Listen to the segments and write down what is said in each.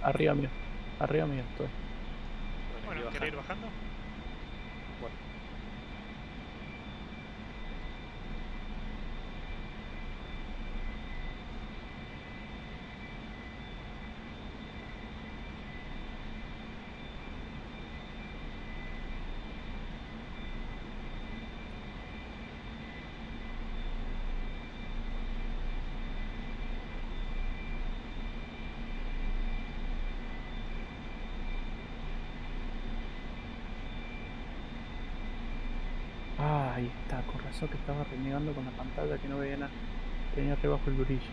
Arriba mío estoy. Bueno, ¿querés ir bajando? Bueno, Ah, ahí está, con razón que estaba renegando con la pantalla que no veía nada. Tenía rebajo el brillo.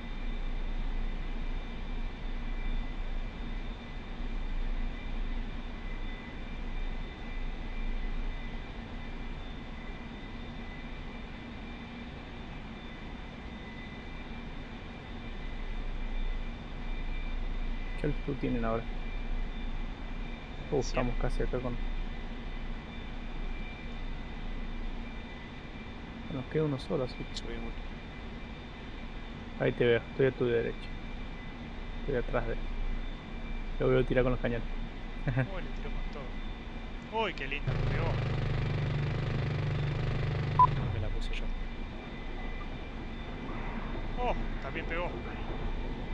¿Qué altitud tienen ahora? Estamos casi acá con... Nos queda uno solo, así que... subí mucho. Ahí te veo, estoy a tu derecha. Estoy atrás de él. Lo veo tirar con los cañones. Uy, le tiró con todo. Uy, qué lindo que pegó. Me la puse yo. Oh, también pegó.